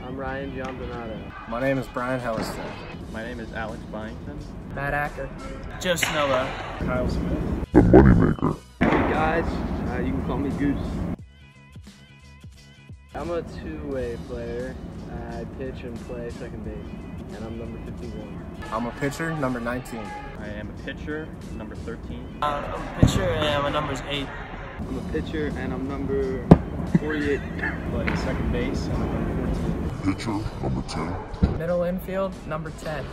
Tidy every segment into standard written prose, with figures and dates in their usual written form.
I'm Ryan John Donato. My name is Brian Helliston. My name is Alex Byington. Matt Acker. Joe Snella. Kyle Smith. The Moneymaker. Hey guys, you can call me Goose. I'm a two-way player. I pitch and play second base, and I'm number 51. I'm a pitcher, number 19. I am a pitcher, number 13. I'm a pitcher and my number's 8. I'm a pitcher, and I'm number 48. Play second base, and I'm number 14. Pitcher, number 10. Middle infield, number 10.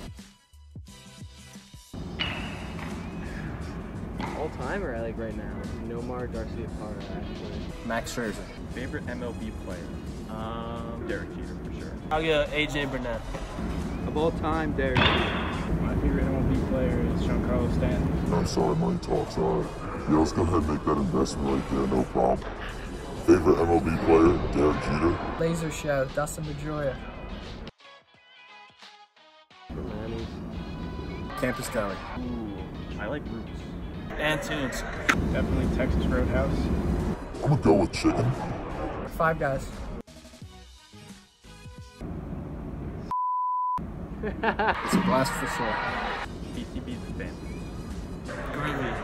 All time or like right now? Nomar Garcia Parra, actually. Max Scherzer. Favorite MLB player? Derek Jeter for sure. I'll go AJ Burnett. Of all time, Derek. My favorite MLB player is Giancarlo Stanton. I'm sorry, money talks, alright. Yeah, let's go ahead and make that investment right there, no problem. Favorite MLB player, Derek Jeter. Laser Show, Dustin Pedroia. Manny. Campus Kelly. Ooh, I like Roots. And Tunes. Definitely Texas Roadhouse. I'm gonna go with chicken. 5 Guys. It's a blast for sure. PCB the fan. Groovy.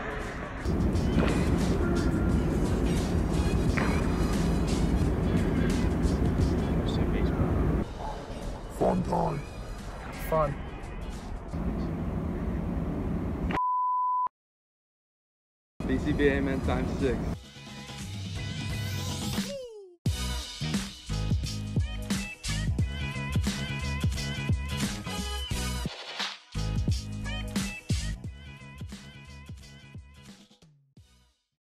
Mostly baseball. Fun time. Fun. PCB Amen ×6.